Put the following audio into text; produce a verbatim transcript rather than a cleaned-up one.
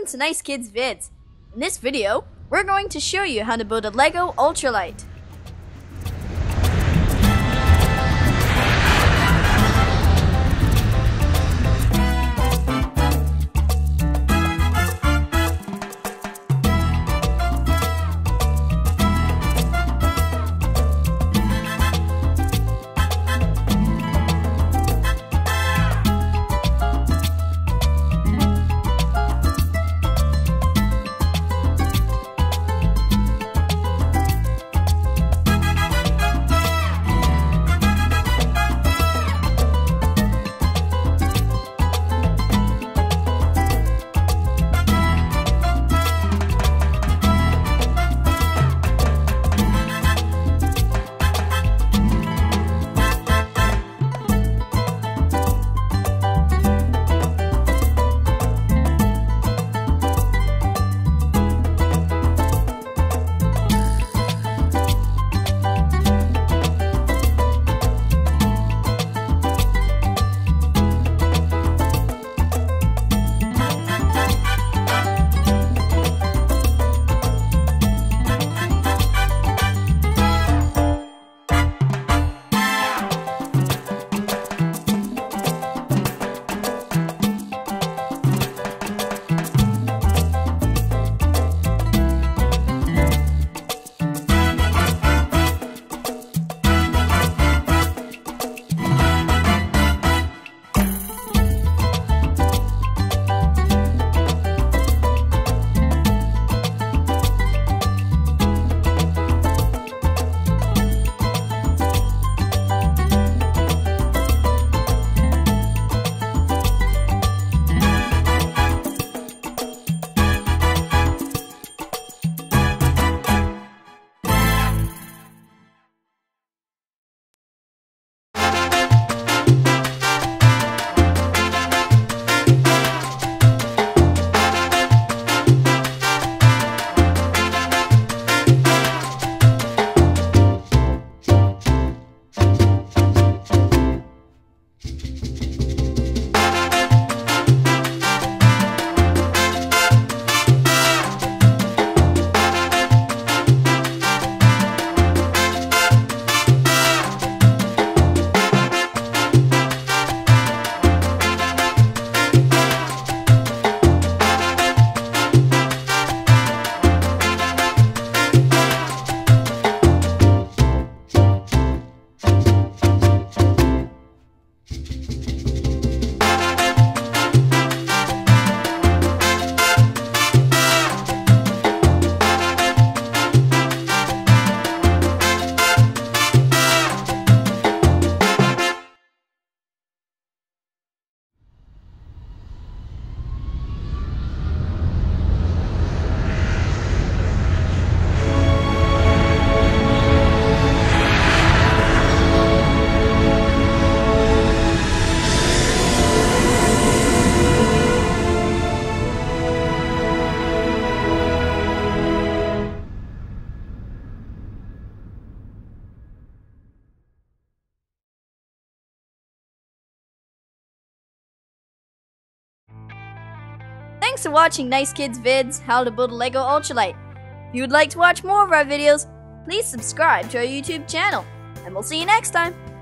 Welcome to NiceKidsVids. In this video, we're going to show you how to build a Lego Ultralight. Thanks for watching NiceKidsVids, how to build a Lego Ultralight. If you would like to watch more of our videos, please subscribe to our YouTube channel, and we'll see you next time.